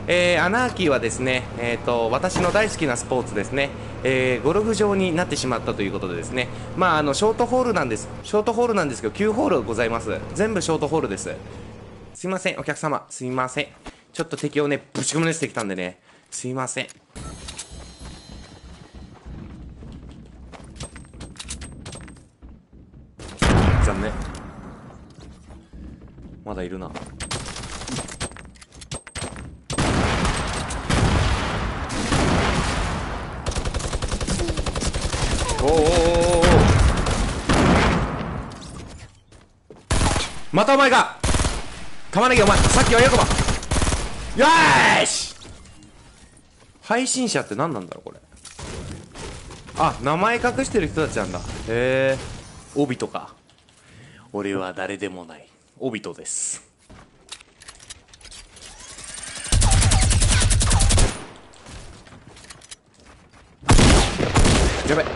アナーキーはですね、私の大好きなスポーツですね、ゴルフ場になってしまったということでですね、ショートホールなんです。ショートホールなんですけど、9ホールございます。全部ショートホールです。すいません、お客様、すいません。ちょっと敵をね、ぶち込み出してきたんでね、すいません。残念。まだいるな。おーおーおーおー、またお前か。玉ねぎお前、さっきはよくば。よーし。配信者って何なんだろうこれ。あ、名前隠してる人たちなんだ。へえ。オビトか。俺は誰でもない。オビトです。やべ。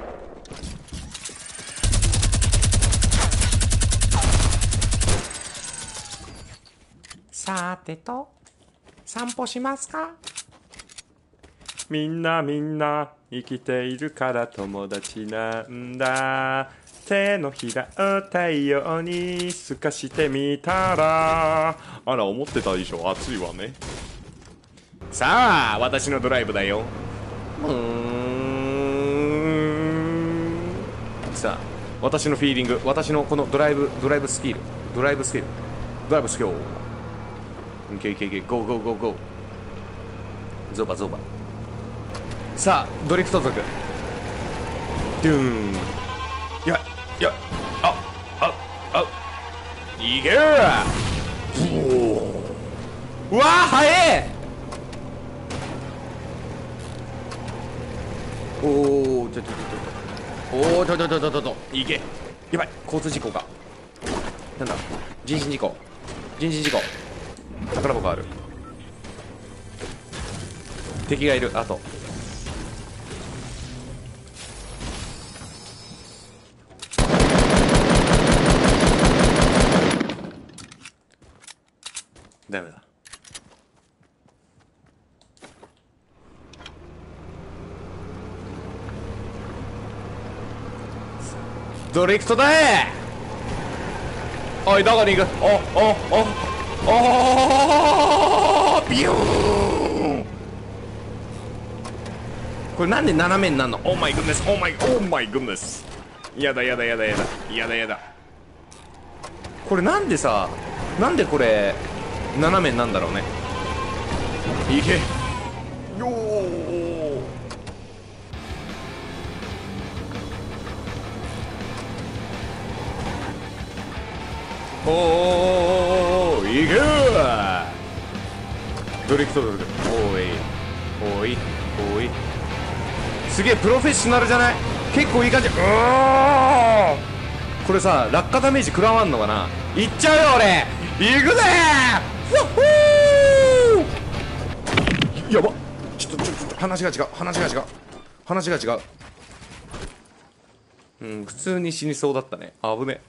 さてと、散歩しますか？みんな生きているから友達なんだ。手のひらを太陽に透かしてみたら、あら思ってたでしょ、暑いわね。さあ私のドライブだよ。さあ私のフィーリング、私のこのドライブスキル、ドライブスキルいけいけいけ、ゴーゴーゴーゴー。ゾバゾバ。さあドリフト族、ドゥーン。いやいけー。うわー速え。おお、ちょいけ。やばい、交通事故か。なんだ、人身事故。宝箱ある。敵がいる。あとダメだ。ドリフトだー。おい、どこに行く。ビューン。これなんで斜めになるの。オーマイグッネス、オーマイグッネス。やだ。これなんでさ、なんでこれ斜めになんだろうね。いけよー。おー、いけー。ドリフトドル。おいすげえプロフェッショナルじゃない。結構いい感じ。これさ、落下ダメージ食らわんのかな。いっちゃうよ俺。いくぜー。やば。ちょっと話が違う。普通に死にそうだったね。危ね。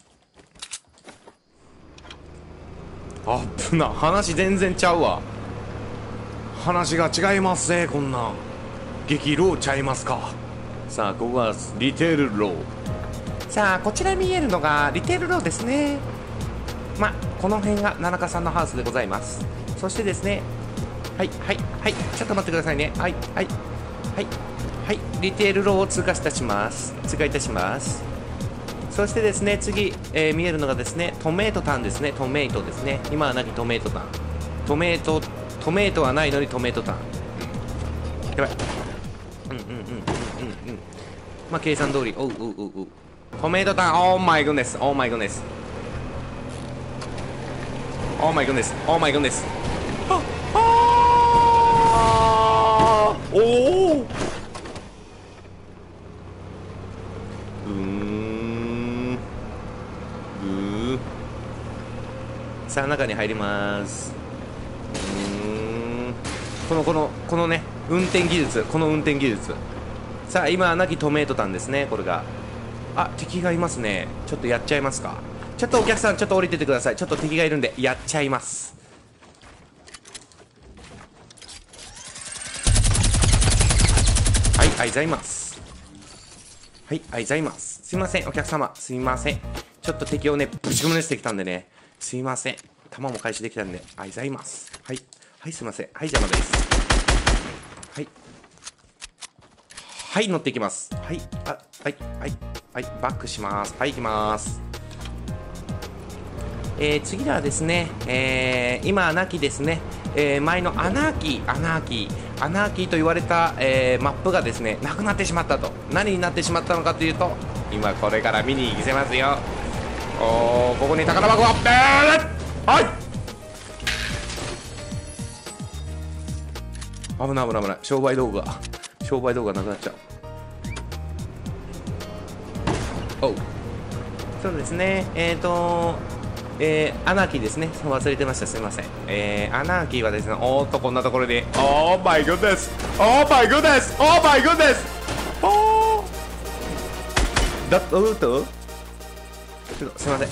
危な。話全然ちゃうわ。話が違いますぜ。こんな激ローちゃいますか。さあここはリテールロー。さあこちら見えるのがリテールローですね。この辺が七香さんのハウスでございます。そしてですね、はいちょっと待ってくださいね。はいリテールローを通過いたします。そしてですね次、見えるのがですねトメイトタンですね。トメイトですね。今はなきトメイトタン。トメイトはないのにトメイトタン。やばい。計算通り。トメイトタン。オーマイグネス。おお。さあ中に入ります。このね運転技術。さあ今はなきトメイトタンですね。これが敵がいますね。ちょっとやっちゃいますか。ちょっとお客さんちょっと降りててください。ちょっと敵がいるんでやっちゃいます。 あいざいます。はい、あいざいます。すいません、お客様。すいません。ちょっと敵をね、ぶち込みしてきたんでね。すいません。弾も回収できたんで、あいざいます。はい。はい、すいません。はい、邪魔です。はい。はい、乗っていきます。はい。あ、はい、はい。はい、バックします。はい、行きます。次はですね、今、アナーキーですね。前のアナーキーと言われた、マップがですね、なくなってしまったと。何になってしまったのかというと、今これから見に行きますよ。ここに宝箱がはい。危ない危ない危ない。商売道具がなくなっちゃう。おう。そうですね。アナーキーですね。忘れてました。すみません。アナーキーはですね、おーっと、こんなところで、オーマイグッドです。オーマイグッドです。オーマイグッドです。おー。ちょっと、すみません。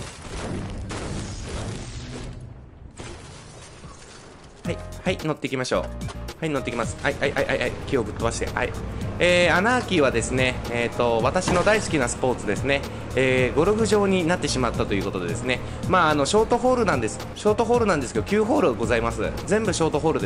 はい、はい、乗っていきましょう。はい、乗っていきます。はい、はい、はい、はい、木をぶっ飛ばして。はい。アナーキーはですね、私の大好きなスポーツですね。ゴルフ場になってしまったということでですね。まあ、ショートホールなんです。ショートホールなんですけど、9ホールございます。全部ショートホールです。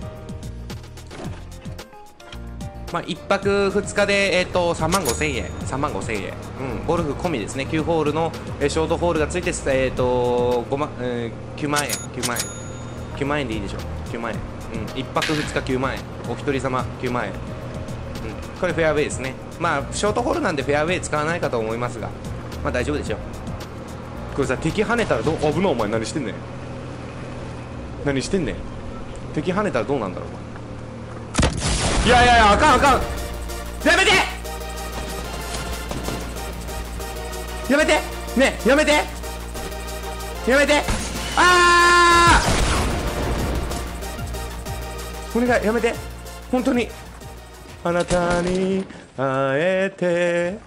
まあ、1泊2日で、3万5千円。3万5千円。うん、ゴルフ込みですね。9ホールの、ショートホールがついて、9万円。9万円。9万円でいいでしょ。9万円。うん、1泊2日9万円。お一人様9万円。これフェアウェイですね。まあショートホールなんでフェアウェイ使わないかと思いますが、まあ大丈夫でしょう。これさ、敵跳ねたらどう、危ない。お前何してんねん。何してんねん。敵跳ねたらどうなんだろう。いやいやいや、あかんあかん。やめてやめてねえ、やめてやめて。あー、お願いやめて。本当にあなたに会えて。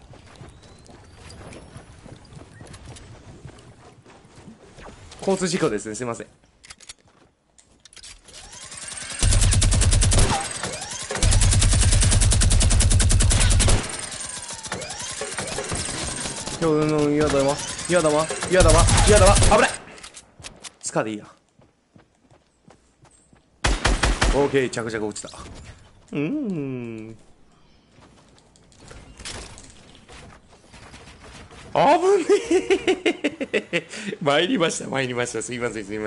交通事故ですね。すいません。やだわやだわやだわやだわ。危ない。スカでいいや。オーケー、着々落ちた。危ねえ。参りました。すいません。ち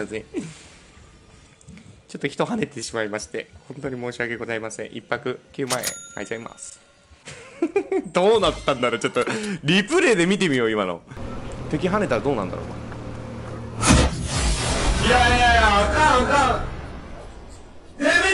ょっと人跳ねてしまいまして、本当に申し訳ございません。1泊9万円、入っちゃいます。どうなったんだろう。ちょっと、リプレイで見てみよう、今の。敵跳ねたらどうなんだろう。いや、あかん。やめて。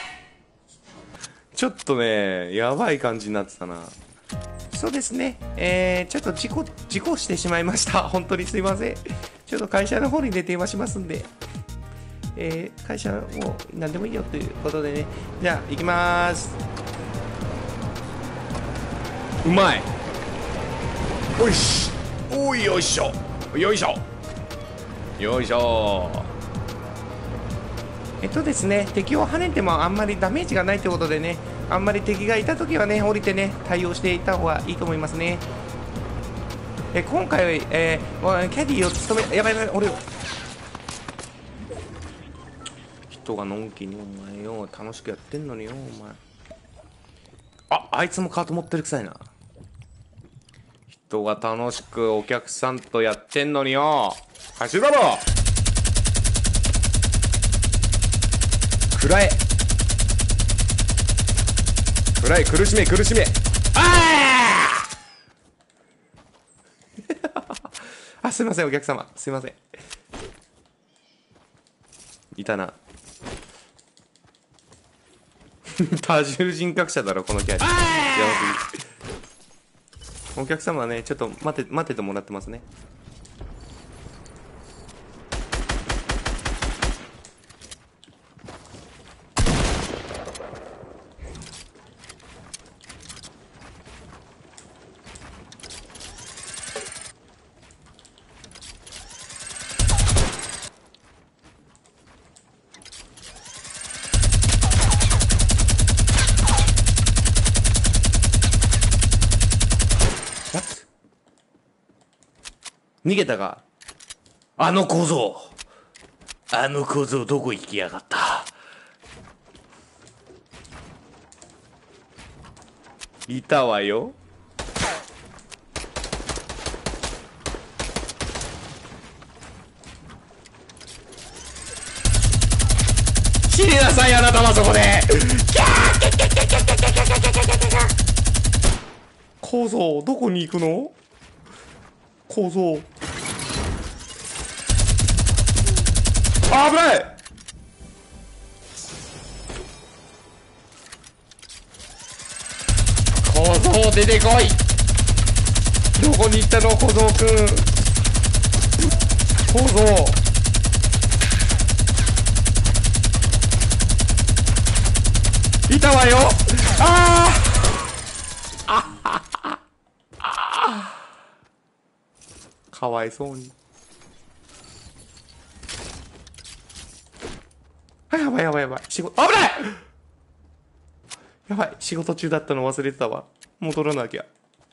ちょっとね、やばい感じになってたな。そうですね。ちょっと事故してしまいました。本当にすいません。ちょっと会社の方に電話しますんで。会社もう何でもいいよということでね。じゃあ、行きまーす。うまい。おいし。おい、よいしょ。よいしょ。よいしょ。ですね、敵を跳ねてもあんまりダメージがないということでね、あんまり敵がいたときはね、降りてね、対応していった方がいいと思いますね。今回は、キャディを務め、やばい、俺、人がのんきにお前よ、楽しくやってんのによ、お前。あいつもカート持ってるくさいな。人が楽しくお客さんとやってんのによ、走ろろ。暗い。苦しめ。すいません、お客様。すいません。いたな。多重人格者だろ、このキャリア。お客様はね、ちょっと待っててもらってますね。 逃げたか。あの小僧どこ行きやがった。いたわよ。死になさい、あなたはそこで。小僧どこに行くの。小僧危ない。小僧出てこい。どこに行ったの小僧くん。小僧いたわよ。かわいそうに。やばいやばいやばい。仕事、危ない。やばい、仕事中だったの忘れてたわ。戻らなきゃ。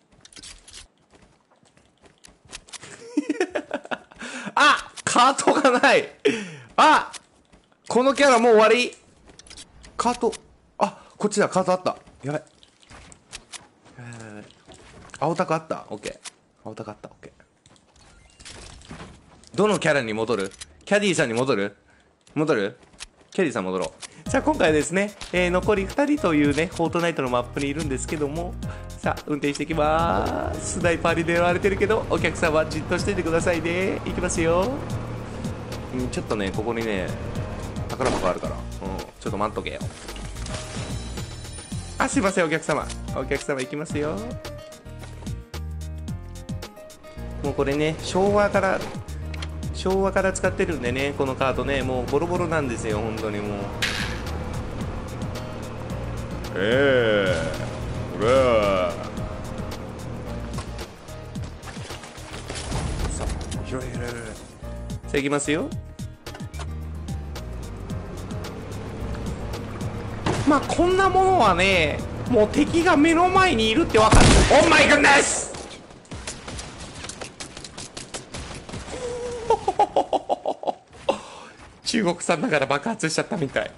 あ、カートがない。あ、このキャラもう終わり。カート、あ、こっちだ、カートあった。やばい。青タクあった。オッケー。青タクあった。オッケー。どのキャラに戻る？キャディさんに戻る？キャディさん戻ろう。さあ今回はですね、残り2人というね、フォートナイトのマップにいるんですけども、さあ運転していきまーす。スナイパーに狙われてるけど、お客さんはじっとしててくださいね。いきますよ。ちょっとね、ここにね、宝箱あるから、ちょっと待っとけよ。あ、すいません、お客様行きますよ。もうこれね、昭和から使ってるんでね、このカードね、もうボロボロなんですよ、本当にもう。これさあ、広い。さあ、いきますよ。まあ、こんなものはね、もう敵が目の前にいるって分かる。オーマイグッネス。中国産だから爆発しちゃったみたい。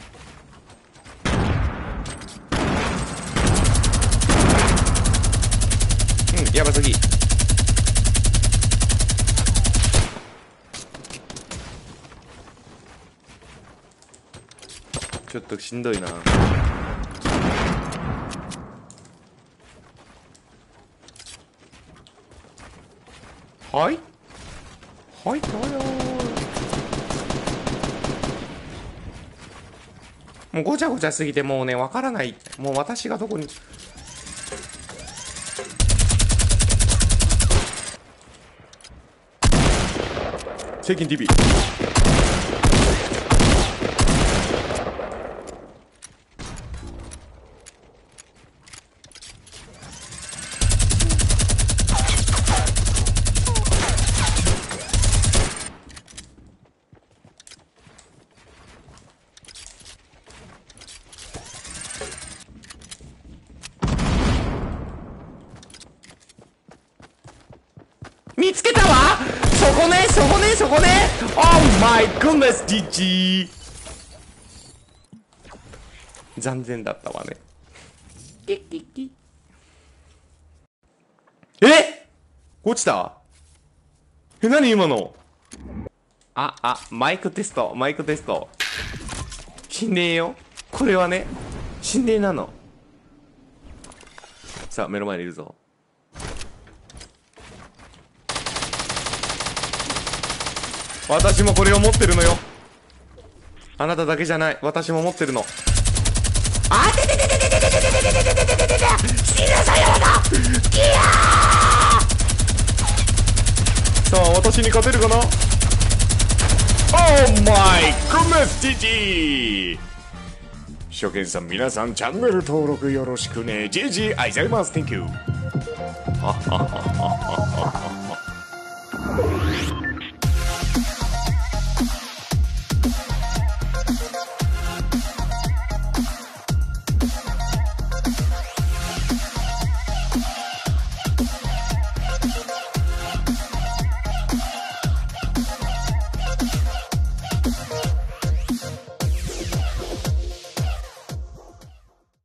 やばすぎ。ちょっとしんどいな。はいはいもうごちゃごちゃすぎてもうね、わからない。もう私がどこに。セイキン TV。見つけたわ。そこね。Oh my goodness, GG。残念だったわね。落ちた？何今の？マイクテスト。心霊よ。これはね、心霊なの。さあ、目の前にいるぞ。私もこれを持ってるのよ。あなただけじゃない。私も持ってるの。あててててててててててててててて。死になさい、あなた。さあ、私に勝てるかな。Oh my goodness, GG。初見さん、皆さんチャンネル登録よろしくね。GG、ありがとうございます。Thank you。